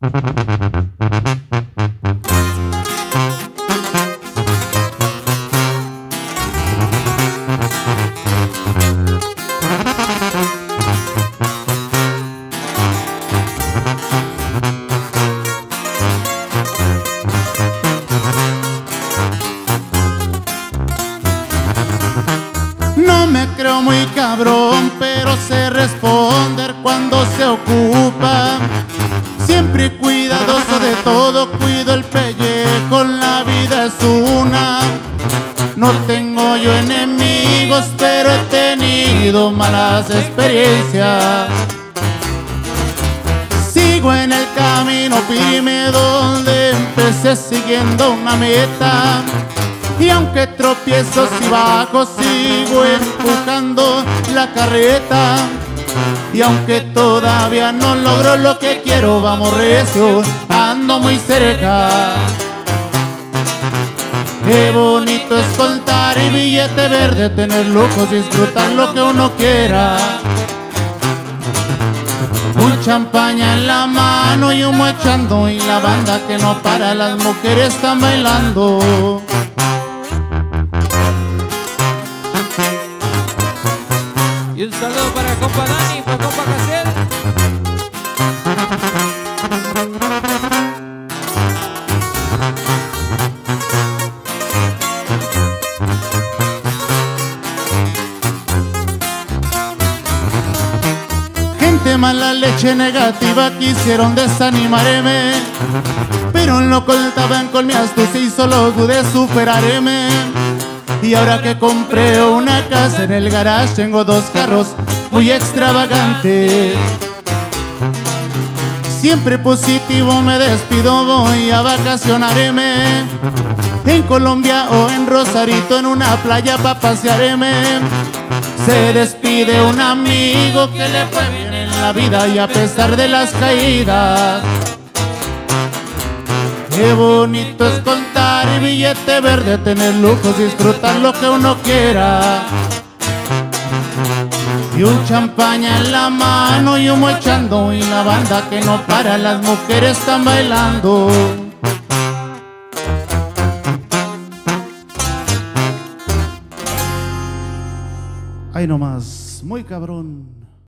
No me creo muy cabrón, pero sé responder cuando se ocupa. Siempre cuidadoso de todo, cuido el pellejo, la vida es una. No tengo yo enemigos, pero he tenido malas experiencias. Sigo en el camino firme donde empecé siguiendo una meta. Y aunque tropiezos y bajos, sigo empujando la carreta. Y aunque todavía no logro lo que quiero, vamos recio, ando muy cerca. Qué bonito es contar y billete verde, tener lujos, disfrutar lo que uno quiera. Un champaña en la mano y humo echando, y la banda que no para, las mujeres están bailando. Y un saludo para compa Dani, para compa Casiel. Gente mala leche negativa quisieron desanimarme, pero no contaban con mi astucia y solo pude superarme. Y ahora que compré una casa en el garage, tengo dos carros muy extravagantes. Siempre positivo me despido, voy a vacacionarme en Colombia o en Rosarito, en una playa pa' pasearme. Se despide un amigo que le fue bien en la vida y a pesar de las caídas. Qué bonito es contar y billete verde, tener lujos, disfrutar lo que uno quiera. Y un champaña en la mano y humo echando, y la banda que no para, las mujeres están bailando. Ahí nomás, muy cabrón.